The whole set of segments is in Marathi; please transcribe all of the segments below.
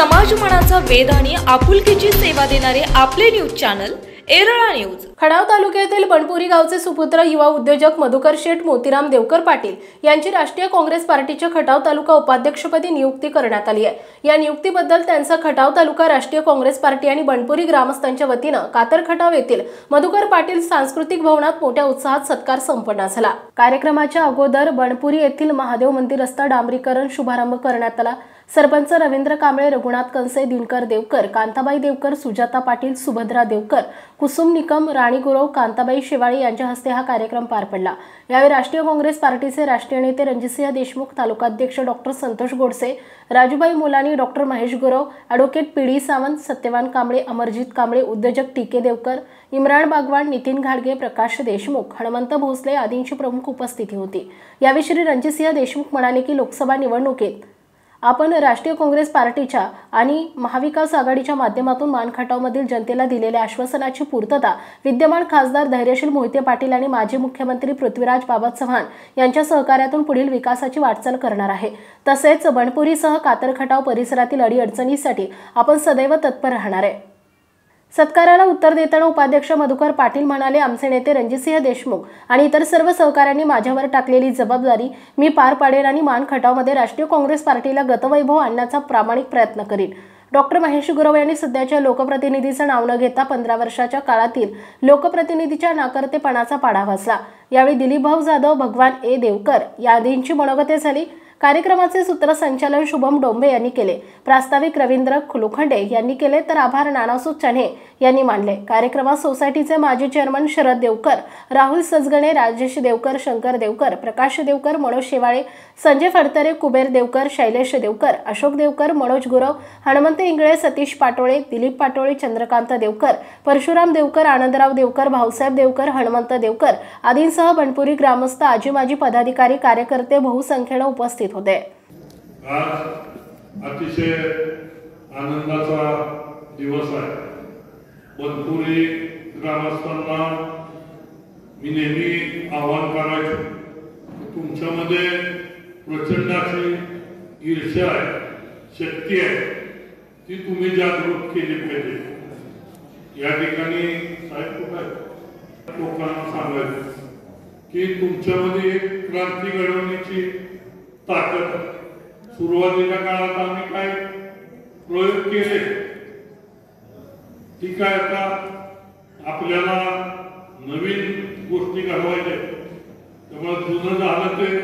समाजमनाचा वेध आणि आपुलकीची सेवा देणारे आपले news channel Erala news. Khadav तालुक्यातील बनपुरी गावचे सुपुत्र युवा उद्योजक मधुकर शेठ मोतीराम देवकर पाटील यांची राष्ट्रीय काँग्रेस पार्टीच्या खटाव तालुका उपाध्यक्षपदी नियुक्ती करण्यात आली आहे। या नियुक्तीबद्दल त्यांचा खटाव तालुका राष्ट्रीय काँग्रेस पार्टी आणि बनपुरी ग्रामस्थांच्या वतीने कातर खटाव येथील मधुकर पाटील सांस्कृतिक भवनात मोठ्या उत्साहात सत्कार संपन्न झाला। कार्यक्रमाच्या अगोदर बनपुरी येथील महादेव मंदिर रस्ता डांबरीकरण शुभारंभ करण्यात आला। सरपंच रवींद्र कांबळे, रघुनाथ कंसे, दिनकर देवकर, कांताबाई देवकर, सुजाता पाटील, सुभद्रा देवकर, कुसुम निकम, राणी गुरव, कांताबाई शेवाळी यांच्या हस्ते हा कार्यक्रम पार पडला। यावेळी राष्ट्रीय काँग्रेस पार्टीचे राष्ट्रीय नेते रणजितसिंह देशमुख, तालुकाध्यक्ष doctor Santosh Godse, Rajubai Mulani, doctor Mahesh Gurav, advocate PD Sawant, Satyavan Kamble, Amarjeet Kamble, उद्योजक टीके देवकर, इम्रान बागवान, नितीन घाडगे, प्रकाश देशमुख, हनुमंत भोसले आदींची प्रमुख उपस्थिती होती। यावेळी श्री रणजितसिंह देशमुख म्हणाले की लोकसभा निवडणुकीत आपण राष्ट्रीय काँग्रेस पार्टीच्या आणि महाविकास आघाडीच्या माध्यमातून मानखटावमधील जनतेला दिलेल्या आश्वासनाची पूर्तता विद्यमान खासदार धैर्यशील मोहिते पाटील आणि माजी मुख्यमंत्री पृथ्वीराज बाबा चव्हाण यांच्या सहकार्यातून पुढील विकासाची वाटचाल करणार आहे। तसेच बनपुरीसह कातर खटाव परिसरातील अडीअडचणीसाठी आपण सदैव तत्पर राहणार आहे। सत्काराला उत्तर देताना उपाध्यक्ष मधुकर पाटील म्हणाले, आमचे नेते रणजितसिंह देशमुख आणि इतर सर्व सहकाऱ्यांनी माझ्यावर टाकलेली जबाबदारी मी पार पाडेन आणि मानखटावमध्ये राष्ट्रीय काँग्रेस पार्टीला गतवैभव आणण्याचा प्रामाणिक प्रयत्न करीन। डॉक्टर महेश गुरव यांनी सध्याच्या लोकप्रतिनिधीचं नाव न घेता 15 वर्षाच्या काळातील लोकप्रतिनिधीच्या नाकर्तेपणाचा पाढा वाचला। यावेळी दिलीपभाऊ जाधव, भगवान ए देवकर यादींची मनोगते झाली। कार्यक्रमाचे सूत्रसंचालन शुभम डोंबे यांनी केले, प्रास्ताविक रवींद्र लोखंडे यांनी केले, तर आभार नानासू चन्हे यांनी मानले। कार्यक्रमात सोसायटीचे माजी चेअरमन शरद देवकर, राहुल सजगणे, राजेश देवकर, शंकर देवकर, प्रकाश देवकर, मनोज शेवाळे, संजय फडतरे, कुबेर देवकर, शैलेश देवकर, अशोक देवकर, मनोज गुरव, हनुमंत इंगळे, सतीश पाटोळे, दिलीप पाटोळे, चंद्रकांत देवकर, परशुराम देवकर, आनंदराव देवकर, भाऊसाहेब देवकर, हनुमंत देवकर आदींसह बनपुरी ग्रामस्थ, आजी माजी पदाधिकारी, कार्यकर्ते बहुसंख्येने उपस्थित होते। आज अतिशय आनंदाचा दिवस आहे। बनपुरी ग्रामस्थांना मी नेहमी आवाहन करायचो, तुमच्यामध्ये प्रचंड अशी ईर्ष्या आहे, शक्ती आहे, ती तुम्ही जागृत केली पाहिजे। या ठिकाणी साहेब लोकांना सांगायचं की तुमच्यामध्ये एक क्रांती घडवण्याची ताकद। सुरुवातीच्या काळात आम्ही काय प्रयोग केले, ठीक आहे, आता आपल्याला नवीन गोष्टी घडवायच्या, त्यामुळे जुनं झालं ते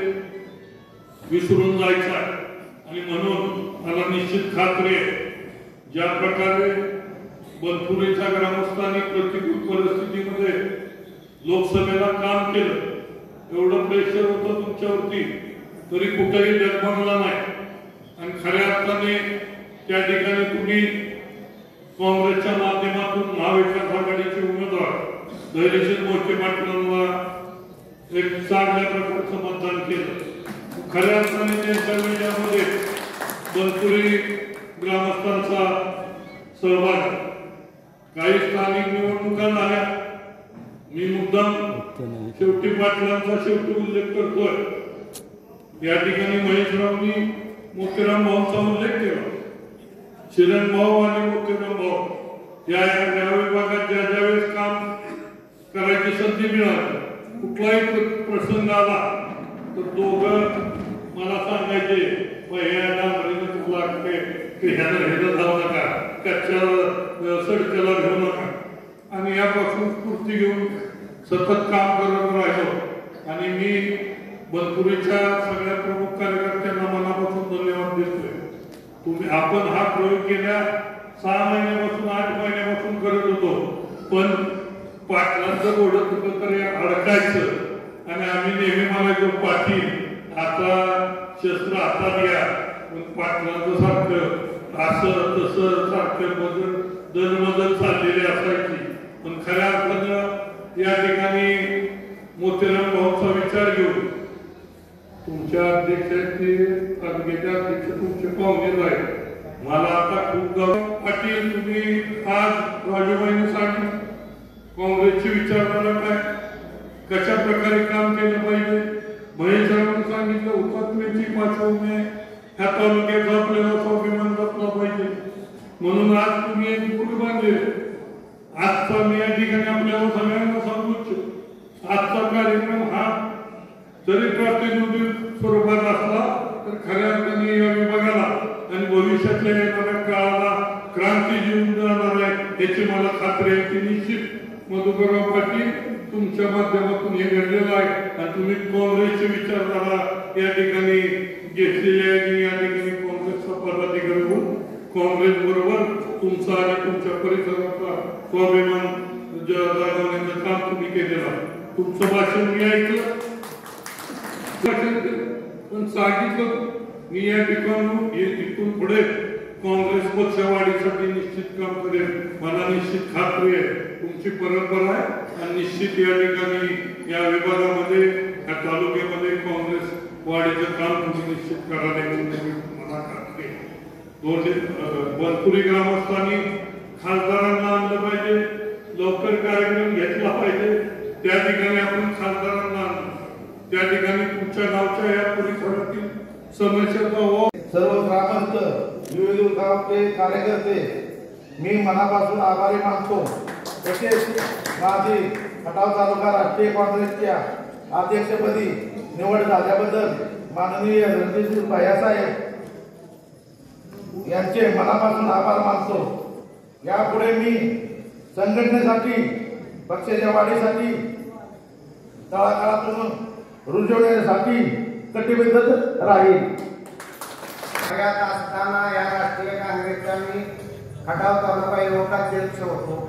विसरून जायचं आणि म्हणून मला निश्चित खात्री आहे, ज्या प्रकारे बनपुरीच्या ग्रामस्थांनी प्रतिकूल परिस्थितीमध्ये लोकसभेला काम केलं, एवढं प्रेशर होतं तुमच्यावरती, तरी कुठेही डगमगला नाही आणि खऱ्या अर्थाने त्या ठिकाणी तुम्ही काँग्रेसच्या माध्यमातून महाविकास आघाडीचे उमेदवार धैर्यशील मोहिते पाटलांना एक चांगल्या प्रकारचं मतदान केलं। खऱ्या अर्थाने त्यांच्या विजयामध्ये बनपुरी ग्रामस्थांचा सहभाग। काही स्थानिक निवडणुका झाल्या, मी मुद्दाम शेवटी पाटलांचा शेवटी उल्लेख करतोय। या ठिकाणी महेशरावनी मोतीराम भाऊंचा उल्लेख केला, शिरण भाऊ आणि मोतीराम भाऊ या विभागात ज्या ज्यावेळेस काम करायची संधी मिळाली, कुठलाही प्रसंग आला तर दोघं मला सांगायचे, तुला ह्यानं जाऊ नका, कच्च्या सडक्याला घेऊ नका, आणि यापासून स्फूर्ती घेऊन सतत काम करत राहिलो। आणि मी बनपुरीच्या सगळ्या प्रमुख कार्यकर्त्यांना मनापासून धन्यवाद देतोय। तुम्ही आपण हा प्रयोग गेल्या 6 महिन्यापासून 8 महिन्यापासून करत होतो, पण पाटलांचं घोडं कुठं तरी अडकायचं आणि आम्ही नेहमी म्हणायचो, पाटील आता शस्त्र हातात घ्या, पण पाटलांचं सारखं असं तसं सारखं दलबदल चाललेली असायची। पण खऱ्या अर्थानं या ठिकाणी मोतीराम भाऊचा विचार घेऊन तुमच्या अध्यक्षांची अध्यक्ष तुमचे पाहुणे आहेत, मला आता खूप पाटील तुम्ही आज राजूबाईंनी सांगितलं काँग्रेसची विचारधारा काय, कशा प्रकारे काम केलं पाहिजे। महेशरावांनी सांगितलं हुतात्म्याची पार्श्वभूमी ह्या तालुक्याचा आपल्याला स्वाभिमान जपला पाहिजे। म्हणून आज तुम्ही एक गुढ बांधले. आजचा मी या ठिकाणी आपल्याला सगळ्यांना सांगू इच्छितो, आजचा कार्यक्रम हा जरी प्रातिनिधिक स्वरूपात असला तर खऱ्या अर्थाने या विभागाला आणि भविष्यातल्या येणाऱ्या काळाला क्रांती जीवन जाणार आहे याची मला खात्री आहे की निश्चित मधुकरराव पाटील तुमच्या माध्यमातून हे घडलेलं आहे. आणि तुम्ही काँग्रेसची विचारधारा या ठिकाणी घेतलेली आहे की या ठिकाणी काँग्रेसचा पदाधिकारी होऊन काँग्रेस बरोबर तुमचा आणि तुमच्या परिसराचा स्वाभिमान जागवण्याचं काम तुम्ही केलेलं आहे. तुमचं भाषण मी ऐकलं, पण सांगितलं मी या ठिकाणी इथून पुढे काँग्रेस पक्ष वाढीसाठी निश्चित काम करेल. मला निश्चित खात्री आहे तुमची परंपरा आहे आणि निश्चित या ठिकाणी या विभागामध्ये या तालुक्यामध्ये काँग्रेस वाढीचं काम तुम्ही निश्चित करायला मला खात्री आहे. बनपुरी ग्रामस्थांनी खासदारांना आणलं पाहिजे, लवकर कार्यक्रम घेतला पाहिजे. त्या ठिकाणी आपण खासदारांना आणलं, त्या ठिकाणी तुमच्या गावच्या या परिसरातील समस्याचा सर्व ग्रामस्थ विविध गावचे कार्यकर्ते मी मनापासून आभारी मानतो. तसेच माझी खटाव तालुका राष्ट्रीय काँग्रेसच्या अध्यक्षपदी निवड झाल्याबद्दल माननीय रणजित भैयासाहेब यांचे मनापासून आभार मानतो. यापुढे मी संघटनेसाठी पक्षाच्या वाढीसाठी तळागाळातून रुजवण्यासाठी कटिबद्ध राहील. सगळ्यात असताना या राष्ट्रीय काँग्रेसचा मी खटाव तालुका युवकाध्यक्ष होतो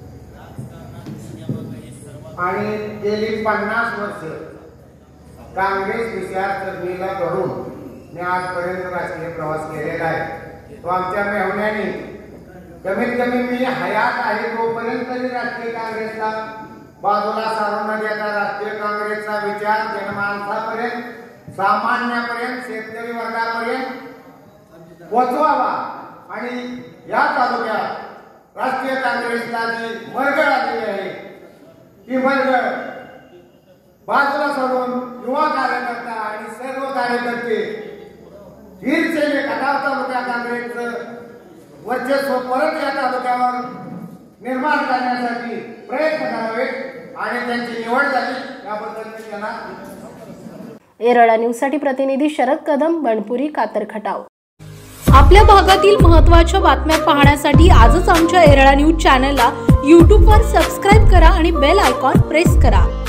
आणि गेली 50 वर्ष काँग्रेस विचारसरणीला धरून मी आजपर्यंत राजकीय प्रवास केलेला आहे. तो आमच्या मेहण्याने कमीत कमी मी हयात आहे तोपर्यंत तरी राष्ट्रीय काँग्रेसला बाजूला सारून न देता राष्ट्रीय काँग्रेसचा विचार जनमानसापर्यंत सामान्यापर्यंत शेतकरी वर्गापर्यंत पोचवावा आणि या तालुक्यात राष्ट्रीय काँग्रेसला जी मरगळ आलेली आहे ती मरगळ बाजूला सोडून युवा कार्यकर्ता आणि सर्व कार्यकर्ते हीरसेने खटाव तालुका काँग्रेसचं वर्चस्व परत या तालुक्यावर निर्माण करण्यासाठी प्रयत्न करावेत आणि त्यांची निवड झाली याबद्दल मी त्यांना. एरळा न्यूजसाठी प्रतिनिधी शरद कदम, बनपुरी, कातर, खटाव. आपल्या भागातील महत्त्वाच्या बातम्या पाहण्यासाठी आजच आमच्या एरळा न्यूज चॅनलला यूट्यूबवर सबस्क्राईब करा आणि बेल आयकॉन प्रेस करा.